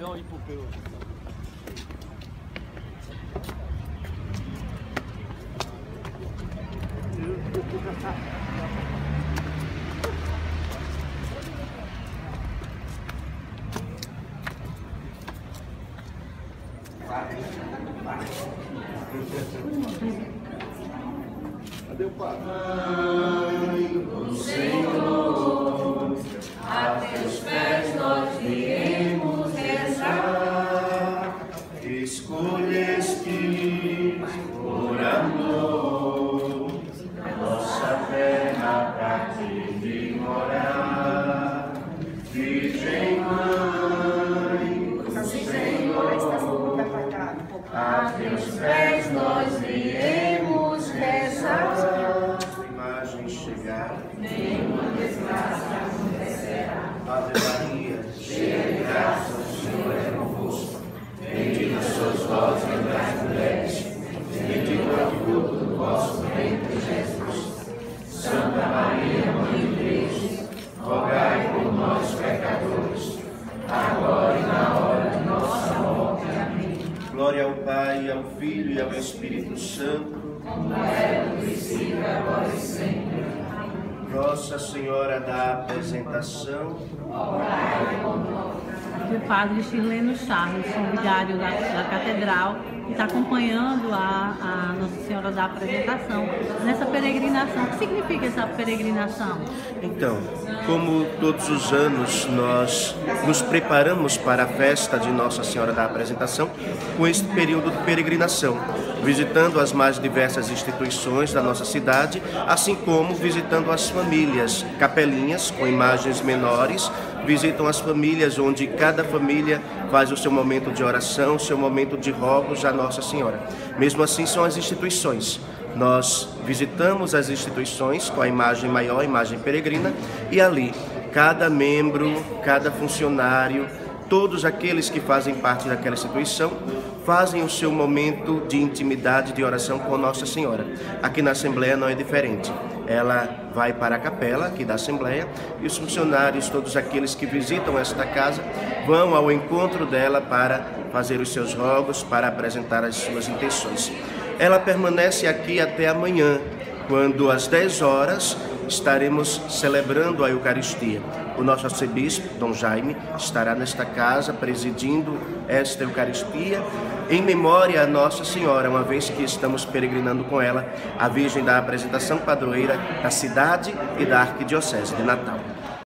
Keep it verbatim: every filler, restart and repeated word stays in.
melhor ir pro pelo. Cadê o pai? O Senhor, a teus pés nós viemos rezar. Escolheste por amor nossa fé na parte de morar. Virgem Mãe, o Senhor, a teus pés nós viemos rezar. Imagem chegar, Nenhuma desgraça acontecerá. Ave Maria, Cheia de graça, o Senhor é convosco. Bendita sois vós entre as mulheres, bendito é o fruto do vosso ventre, Jesus. Santa Maria, Mãe de Deus, rogai por nós, pecadores, agora e na hora de nossa morte. Amém. glória ao Pai, ao Filho e ao Espírito Santo, Como era no princípio, agora e sempre. Nossa Senhora da Apresentação, Orai por nós. Aqui o padre Chileno Charles, sou vigário da, da Catedral, e está acompanhando a, a Nossa Senhora da Apresentação nessa peregrinação. O que significa essa peregrinação? Então, como todos os anos nós nos preparamos para a festa de Nossa Senhora da Apresentação com este período de peregrinação, visitando as mais diversas instituições da nossa cidade, assim como visitando as famílias, capelinhas com imagens menores, visitam as famílias onde cada família faz o seu momento de oração, seu momento de rogos à Nossa Senhora. Mesmo assim são as instituições. Nós visitamos as instituições com a imagem maior, a imagem peregrina, e ali cada membro, cada funcionário, todos aqueles que fazem parte daquela instituição fazem o seu momento de intimidade, de oração com Nossa Senhora. Aqui na Assembleia não é diferente. Ela vai para a capela aqui da Assembleia e os funcionários, todos aqueles que visitam esta casa, vão ao encontro dela para fazer os seus rogos, para apresentar as suas intenções. Ela permanece aqui até amanhã, quando às dez horas estaremos celebrando a Eucaristia. O nosso arcebispo, Dom Jaime, estará nesta casa presidindo esta Eucaristia em memória a Nossa Senhora, uma vez que estamos peregrinando com ela, a Virgem da Apresentação, padroeira da cidade e da Arquidiocese de Natal.